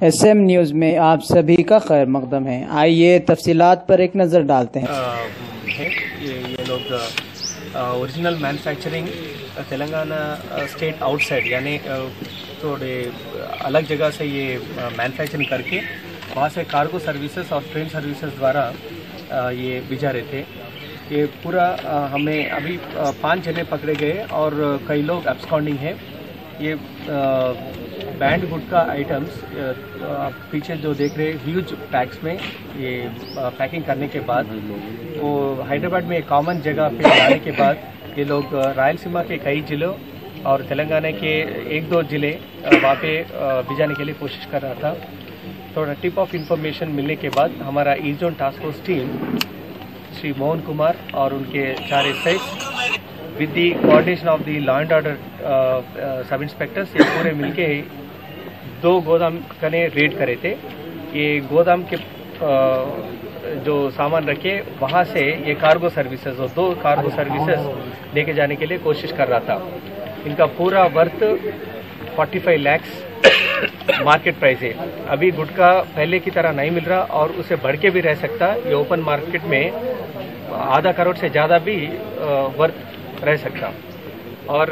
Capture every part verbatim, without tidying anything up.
S M news में आप सभी का खैर मकदम है। आइए तफसीलात पर एक नज़र डालते हैं। आ, है ये ये लोग original manufacturing Telangana state outside यानी थोड़े अलग जगह से ये मैन्युफैक्चरिंग करके वहाँ से कार्गो सर्विसेज और ट्रेन सर्विसेज द्वारा आ, ये भिजा रहे थे। ये पूरा आ, हमें अभी आ, पाँच जने पकड़े गए और कई लोग एब्सकॉन्डिंग हैं। ये बैंड गुटका आइटम्स आप पीछे जो देख रहे हैं ह्यूज पैक्स में ये पैकिंग करने के बाद वो हैदराबाद में एक कॉमन जगह पे लाने के बाद ये लोग रायलसीमा के कई जिलों और तेलंगाना के एक दो ज़िले वहाँ पे भिजाने के लिए कोशिश कर रहा था। थोड़ा टिप ऑफ इंफॉर्मेशन मिलने के बाद हमारा ezone task force team Shri Mohan Kumar और उनके चार S I with the coordination of the law and order sub inspectors ये पूरे मिलके दो गोदाम कने रेड करे थे। ये गोदाम के uh, जो सामान रखे वहाँ से ये कार्गो सर्विसेज और दो कार्गो सर्विसेज लेके जाने के लिए कोशिश कर रहा था। इनका पूरा वर्थ पैंतालीस लाख मार्केट प्राइस है। अभी गुटखा पहले की तरह नहीं मिल रहा और उसे बढ़ के भी रह सकता। ये ओपन मार्केट में आधा करोड़ से ज़्यादा भी वर्थ रह सकता। और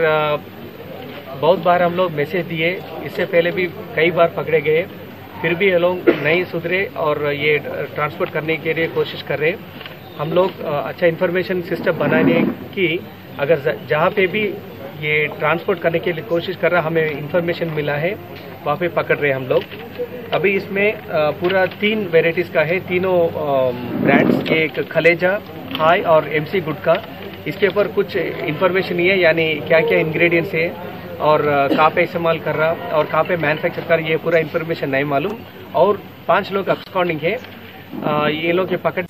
बहुत बार हम लोग मैसेज दिए, इससे पहले भी कई बार पकड़े गए, फिर भी ये लोग नहीं सुधरे और ये ट्रांसपोर्ट करने के लिए कोशिश कर रहे। हम लोग अच्छा इन्फॉर्मेशन सिस्टम बनाने की अगर जहाँ पे भी ये ट्रांसपोर्ट करने के लिए कोशिश कर रहा हमें इन्फॉर्मेशन मिला है वहाँ पे पकड़ रहे हम लोग। अभी इसमें पूरा तीन वेराइटीज़ का है, तीनों ब्रांड्स, एक खलेजा, हाई और एमसी गुटका। इसके ऊपर कुछ इन्फॉर्मेशन नहीं है, यानी क्या क्या इंग्रेडिएंट्स है और कहाँ पे इस्तेमाल कर रहा और कहाँ पे मैन्युफैक्चर कर, ये पूरा इन्फॉर्मेशन नहीं मालूम। और पांच लोग अब्सकॉन्डिंग है। ये लोग के पकड़